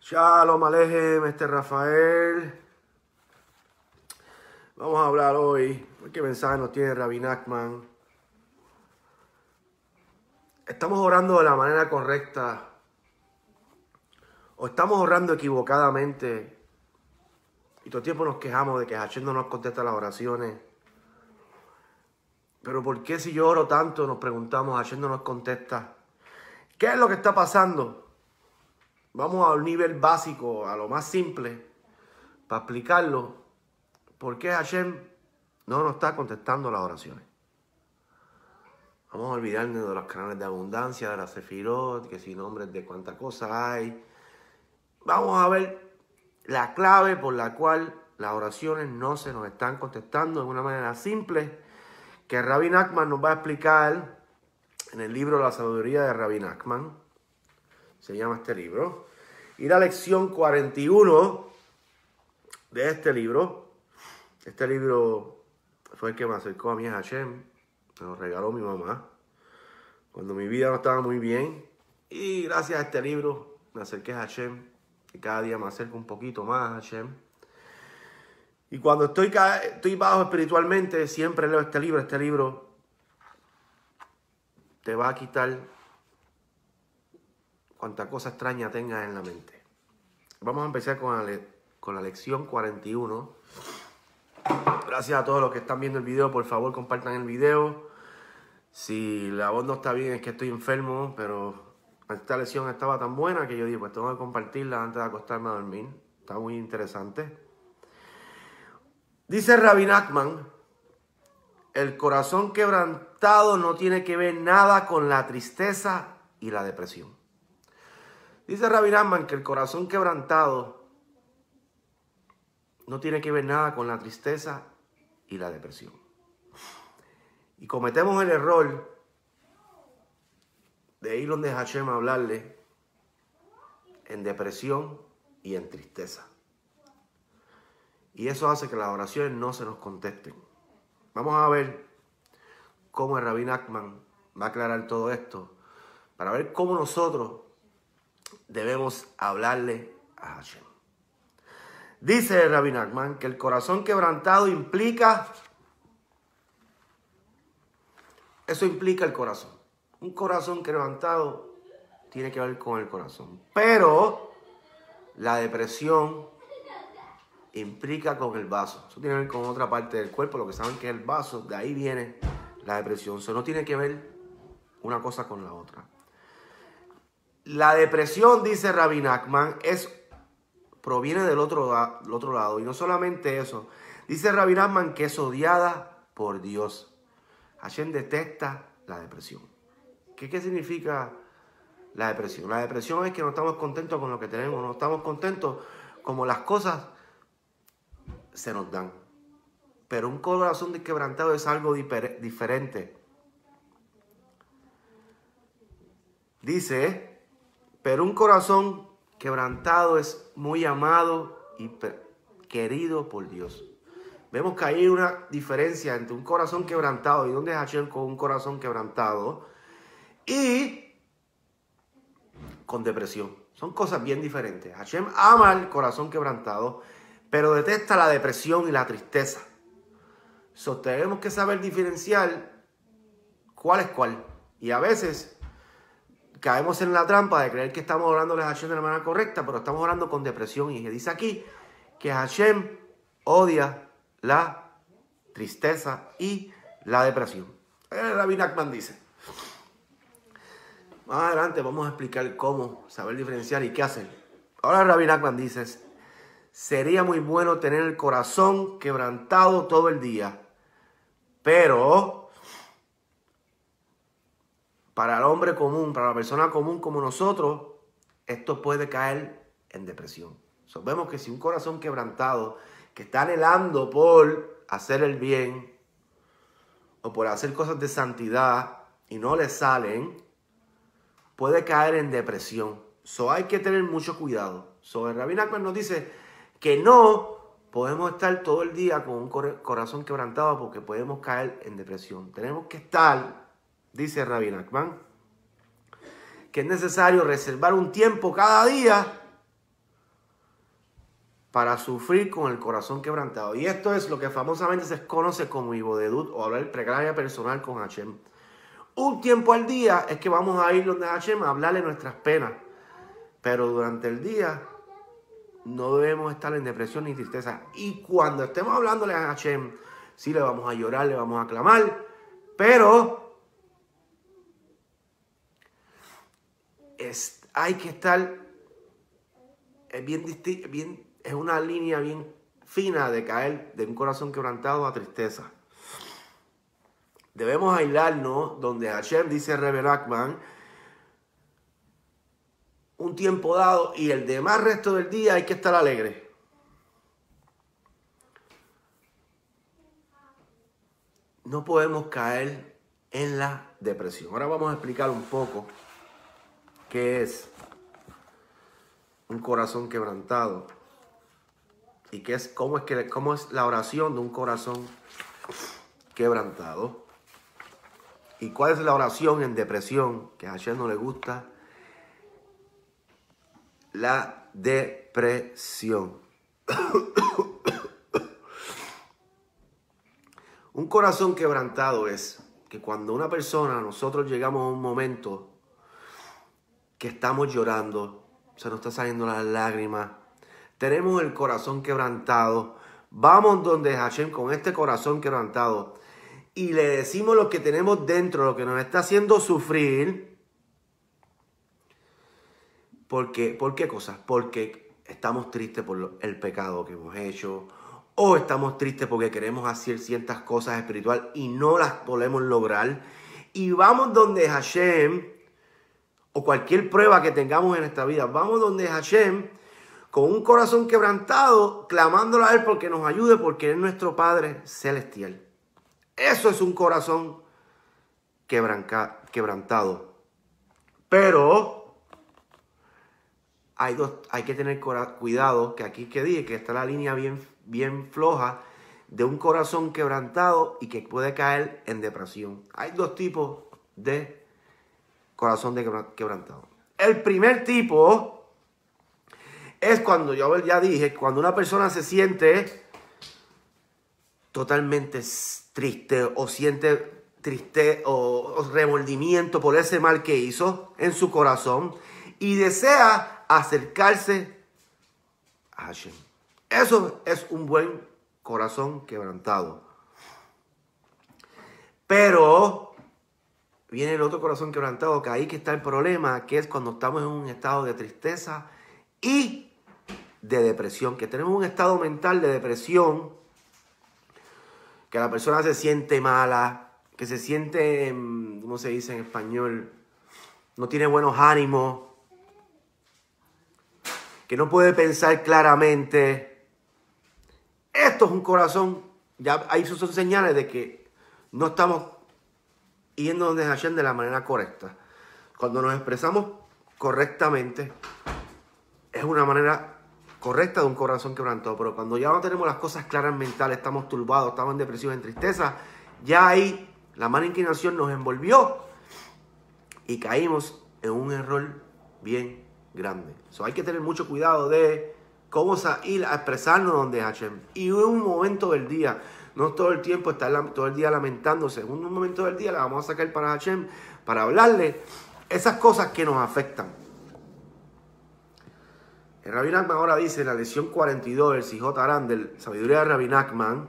Shalom Alejem, Rafael. Vamos a hablar hoy. ¿Qué mensaje nos tiene Rabbi Nachman? ¿Estamos orando de la manera correcta? ¿O estamos orando equivocadamente? Y todo el tiempo nos quejamos de que Hashem no nos contesta las oraciones. Pero ¿por qué si yo oro tanto nos preguntamos, Hashem no nos contesta? ¿Qué es lo que está pasando? Vamos al nivel básico, a lo más simple, para explicarlo. ¿Por qué Hashem no nos está contestando las oraciones? Vamos a olvidarnos de los canales de abundancia, de la Sefirot, que sin nombres de cuánta cosa hay. Vamos a ver la clave por la cual las oraciones no se nos están contestando de una manera simple, que Rabbi Nachman nos va a explicar en el libro La Sabiduría de Rabbi Nachman. Se llama este libro. Y la lección 41 de este libro. Este libro fue el que me acercó a mí a Hashem. Me lo regaló mi mamá cuando mi vida no estaba muy bien. Y gracias a este libro me acerqué a Hashem. Y cada día me acerco un poquito más a Hashem. Y cuando estoy bajo espiritualmente, siempre leo este libro. Este libro te va a quitar cuanta cosa extraña tengas en la mente. Vamos a empezar con la lección 41. Gracias a todos los que están viendo el video. Por favor, compartan el video. Si la voz no está bien es que estoy enfermo, pero esta lección estaba tan buena que yo dije, pues tengo que compartirla antes de acostarme a dormir. Está muy interesante. Dice Rabbi Nachman, el corazón quebrantado no tiene que ver nada con la tristeza y la depresión. Dice Rabbi Nachman que el corazón quebrantado no tiene que ver nada con la tristeza y la depresión. Y cometemos el error de ir donde Hashem a hablarle en depresión y en tristeza. Y eso hace que las oraciones no se nos contesten. Vamos a ver cómo el Rabbi Nachman va a aclarar todo esto para ver cómo nosotros debemos hablarle a Hashem. Dice el Rabbi Nachman que el corazón quebrantado implica el corazón. Un corazón quebrantado tiene que ver con el corazón. Pero la depresión implica con el vaso. Eso tiene que ver con otra parte del cuerpo. Lo que saben que es el vaso, de ahí viene la depresión. Eso no tiene que ver una cosa con la otra. La depresión, dice Rabbi Nachman, proviene del otro lado. Y no solamente eso. Dice Rabbi Nachman que es odiada por Dios. Hashem detesta la depresión. ¿Qué significa la depresión? La depresión es que no estamos contentos con lo que tenemos. No estamos contentos como las cosas se nos dan. Pero un corazón quebrantado es algo diferente. Dice, pero un corazón quebrantado es muy amado y querido por Dios. Vemos que hay una diferencia entre un corazón quebrantado y donde es Hashem con un corazón quebrantado y con depresión. Son cosas bien diferentes. Hashem ama el corazón quebrantado, pero detesta la depresión y la tristeza. Tenemos que saber diferenciar cuál es cuál. Y a veces caemos en la trampa de creer que estamos orándole a Hashem de la manera correcta, pero estamos orando con depresión. Y dice aquí que Hashem odia la tristeza y la depresión. Rabbi Nachman dice. Más adelante vamos a explicar cómo saber diferenciar y qué hacer. Ahora Rabbi Nachman dice, sería muy bueno tener el corazón quebrantado todo el día, pero para el hombre común, para la persona común como nosotros, esto puede caer en depresión. Vemos que si un corazón quebrantado que está anhelando por hacer el bien o por hacer cosas de santidad y no le salen, puede caer en depresión. Hay que tener mucho cuidado. El Rabbi Nachman nos dice que no podemos estar todo el día con un corazón quebrantado porque podemos caer en depresión. Tenemos que estar, dice Rabbi Nachman, que es necesario reservar un tiempo cada día para sufrir con el corazón quebrantado. Y esto es lo que famosamente se conoce como ibodedut o hablar plegaria personal con Hashem. Un tiempo al día es que vamos a ir donde Hashem a hablarle nuestras penas. Pero durante el día no debemos estar en depresión ni tristeza. Y cuando estemos hablándole a Hashem, sí le vamos a llorar, le vamos a clamar. Pero hay que estar es una línea bien fina de caer de un corazón quebrantado a tristeza. Debemos aislarnos donde Hashem, dice Rebbe Nachman, un tiempo dado y el demás resto del día hay que estar alegre. No podemos caer en la depresión. Ahora vamos a explicar un poco qué es un corazón quebrantado y cómo es la oración de un corazón quebrantado y cuál es la oración en depresión que a Hashem no le gusta. La depresión. Un corazón quebrantado es que cuando una persona, nosotros llegamos a un momento que estamos llorando, se nos está saliendo las lágrimas, tenemos el corazón quebrantado, vamos donde Hashem con este corazón quebrantado y le decimos lo que tenemos dentro, lo que nos está haciendo sufrir. ¿Por qué cosas? Porque estamos tristes por el pecado que hemos hecho, o estamos tristes porque queremos hacer ciertas cosas espirituales y no las podemos lograr. Y vamos donde Hashem, o cualquier prueba que tengamos en esta vida, vamos donde Hashem con un corazón quebrantado, clamándole a Él porque nos ayude, porque Él es nuestro Padre Celestial. Eso es un corazón quebrantado. Pero hay que tener cuidado, que aquí que dije que está la línea bien floja de un corazón quebrantado y que puede caer en depresión. Hay dos tipos de corazón quebrantado. El primer tipo es cuando, yo ya dije, cuando una persona se siente totalmente triste o siente triste o remordimiento por ese mal que hizo en su corazón y desea acercarse a Hashem. Eso es un buen corazón quebrantado. Pero viene el otro corazón quebrantado, que ahí que está el problema, que es cuando estamos en un estado de tristeza y de depresión, que tenemos un estado mental de depresión, que la persona se siente mala, que se siente, ¿cómo se dice en español? No tiene buenos ánimos, que no puede pensar claramente. Esto es un corazón, ya ahí son señales de que no estamos yendo donde Hashem de la manera correcta. Cuando nos expresamos correctamente, es una manera correcta de un corazón quebrantado. Pero cuando ya no tenemos las cosas claras mentales, estamos turbados, estamos en depresión, en tristeza, ya ahí la mala inclinación nos envolvió y caímos en un error bien grande. Hay que tener mucho cuidado de cómo ir a expresarnos donde Hashem. Y en un momento del día, no todo el tiempo estar todo el día lamentándose. En un momento del día la vamos a sacar para Hashem, para hablarle esas cosas que nos afectan. El Rabbi Nachman ahora dice en la lección 42 del Sijot Aran de Sabiduría de Rabbi Nachman,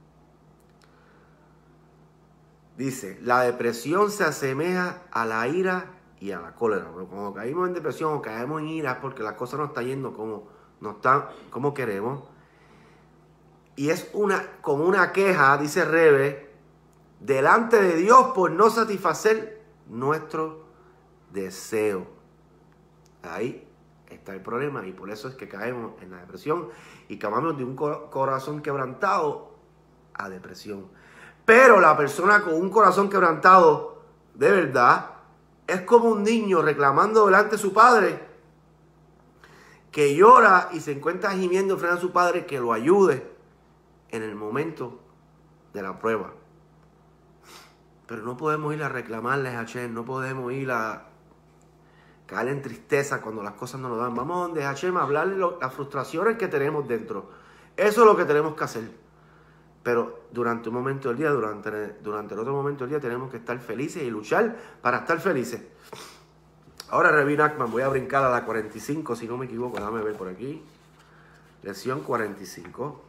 dice, la depresión se asemeja a la ira y a la cólera. Pero cuando caímos en depresión o caemos en ira es porque la cosa no está yendo como queremos. Y es como una queja, dice Rebe, delante de Dios por no satisfacer nuestro deseo. Ahí está el problema y por eso es que caemos en la depresión y cambiamos de un corazón quebrantado a depresión. Pero la persona con un corazón quebrantado de verdad es como un niño reclamando delante de su padre, que llora y se encuentra gimiendo frente a su padre que lo ayude en el momento de la prueba. Pero no podemos ir a reclamarle a Hashem, no podemos ir a caer en tristeza cuando las cosas no nos dan. Vamos donde Hashem a hablarle las frustraciones que tenemos dentro. Eso es lo que tenemos que hacer. Pero durante un momento del día, durante el otro momento del día, tenemos que estar felices y luchar para estar felices. Ahora, Rabbi Nachman, voy a brincar a la 45, si no me equivoco, déjame ver por aquí. Lección 45.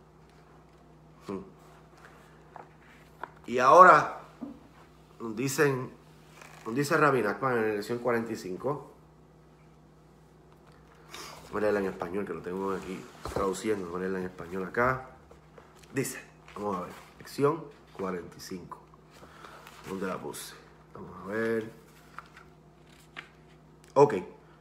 Y ahora nos dice Rabbi Nachman en la lección 45. Voy a leerla en español, que lo tengo aquí traduciendo. Voy a leerla en español acá. Dice, vamos a ver, lección 45. ¿Dónde la puse? Vamos a ver. Ok.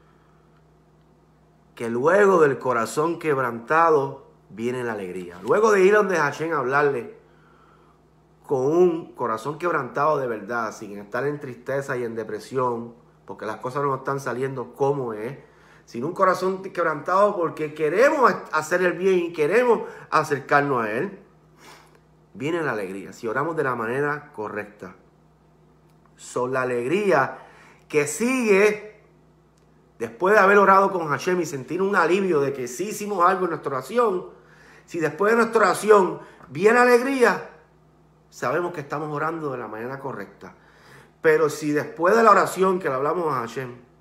Que luego del corazón quebrantado viene la alegría. Luego de ir donde Hashem a hablarle con un corazón quebrantado de verdad, sin estar en tristeza y en depresión, porque las cosas no están saliendo como es, sin un corazón quebrantado porque queremos hacer el bien y queremos acercarnos a Él, viene la alegría, si oramos de la manera correcta. Son la alegría que sigue después de haber orado con Hashem y sentir un alivio de que sí hicimos algo en nuestra oración. Si después de nuestra oración viene alegría, sabemos que estamos orando de la manera correcta. Pero si después de la oración que le hablamos a Hashem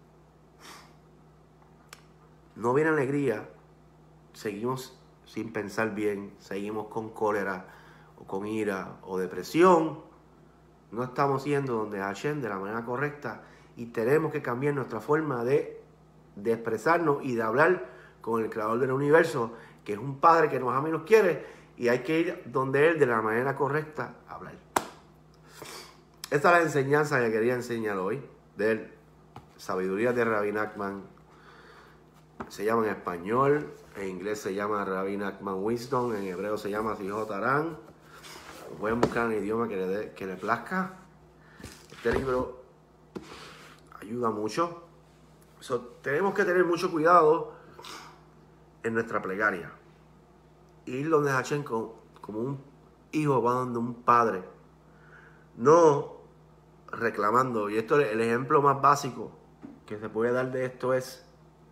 no viene alegría, seguimos sin pensar bien, seguimos con cólera o con ira o depresión, no estamos yendo donde Hashem de la manera correcta y tenemos que cambiar nuestra forma de expresarnos y de hablar con el creador del universo, que es un padre que nos ama y nos quiere, y hay que ir donde Él de la manera correcta a hablar. Esta es la enseñanza que quería enseñar hoy, de Sabiduría de Rabbi Nachman. Se llama en español, en inglés se llama Rabbi Nachman Wisdom, en hebreo se llama Sijot Aran. Voy a buscar un idioma que le plazca. Este libro ayuda mucho. Tenemos que tener mucho cuidado en nuestra plegaria. Ir donde Hashem como un hijo va donde un padre. No reclamando. Y esto, el ejemplo más básico que se puede dar de esto es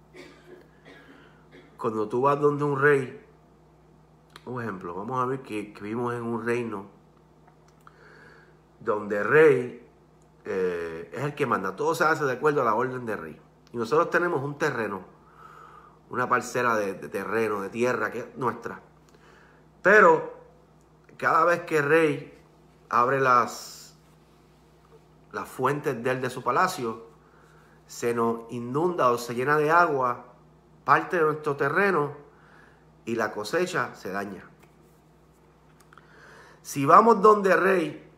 cuando tú vas donde un rey. Un ejemplo, vamos a ver que vivimos en un reino donde el rey es el que manda. Todo se hace de acuerdo a la orden del rey. Y nosotros tenemos un terreno, una parcela de terreno, de tierra que es nuestra. Pero cada vez que el rey abre las fuentes de su palacio, se nos inunda o se llena de agua parte de nuestro terreno y la cosecha se daña. Si vamos donde el rey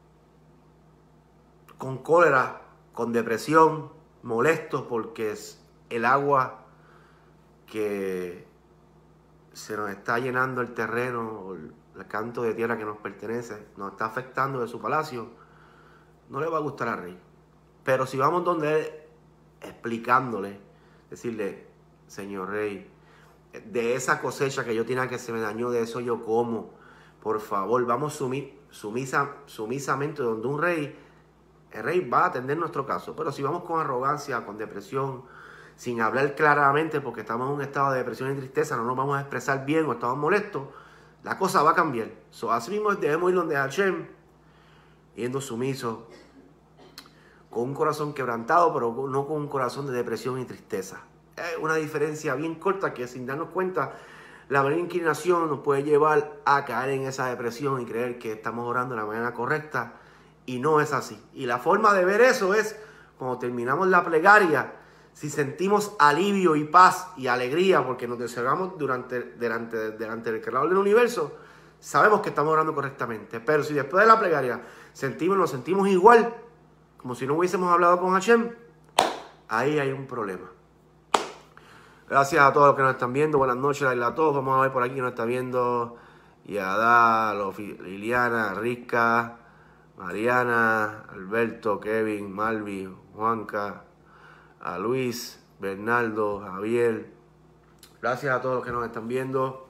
con cólera, con depresión, molesto porque es el agua que se nos está llenando el terreno o el canto de tierra que nos pertenece, nos está afectando de su palacio, no le va a gustar al rey. Pero si vamos donde él, explicándole, decirle, señor rey, de esa cosecha que yo tenía que se me dañó, de eso yo como, por favor, vamos sumisamente donde un rey, el rey va a atender nuestro caso. Pero si vamos con arrogancia, con depresión, sin hablar claramente porque estamos en un estado de depresión y tristeza, no nos vamos a expresar bien o estamos molestos, la cosa va a cambiar. Así mismo debemos ir donde Hashem, yendo sumisos, con un corazón quebrantado, pero no con un corazón de depresión y tristeza. Es una diferencia bien corta que sin darnos cuenta, la mala inclinación nos puede llevar a caer en esa depresión y creer que estamos orando de la manera correcta, y no es así. Y la forma de ver eso es cuando terminamos la plegaria, si sentimos alivio y paz y alegría porque nos desahogamos delante del creador del universo, sabemos que estamos orando correctamente. Pero si después de la plegaria nos sentimos igual, como si no hubiésemos hablado con Hashem, ahí hay un problema. Gracias a todos los que nos están viendo. Buenas noches a todos. Vamos a ver por aquí que nos está viendo Yadá, Liliana, Rica, Mariana, Alberto, Kevin, Malvi, Juanca, a Luis, Bernardo, Javier. Gracias a todos los que nos están viendo.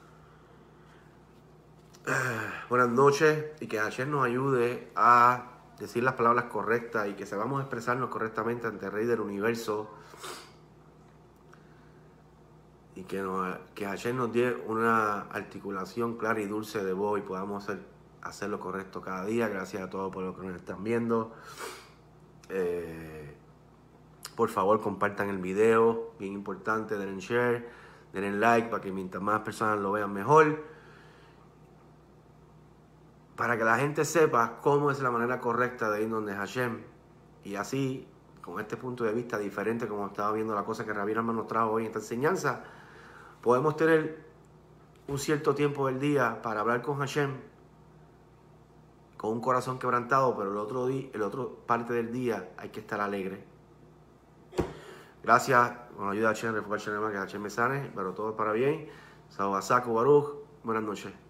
Buenas noches y que Hashem nos ayude a decir las palabras correctas y que sepamos expresarnos correctamente ante el Rey del Universo. Y que Hashem nos dé una articulación clara y dulce de voz y podamos hacer lo correcto cada día. Gracias a todos por lo que nos están viendo. Por favor, compartan el video, bien importante, denle share, denle like para que mientras más personas lo vean mejor. Para que la gente sepa cómo es la manera correcta de ir donde Hashem. Y así, con este punto de vista diferente, como estaba viendo la cosa que Rabbi Nachman nos trajo hoy en esta enseñanza, podemos tener un cierto tiempo del día para hablar con Hashem con un corazón quebrantado, pero el otro parte del día hay que estar alegre. Gracias, con la ayuda de Hashem, que Hashem me sane, pero todo es para bien. Sabasaku Baruch, buenas noches.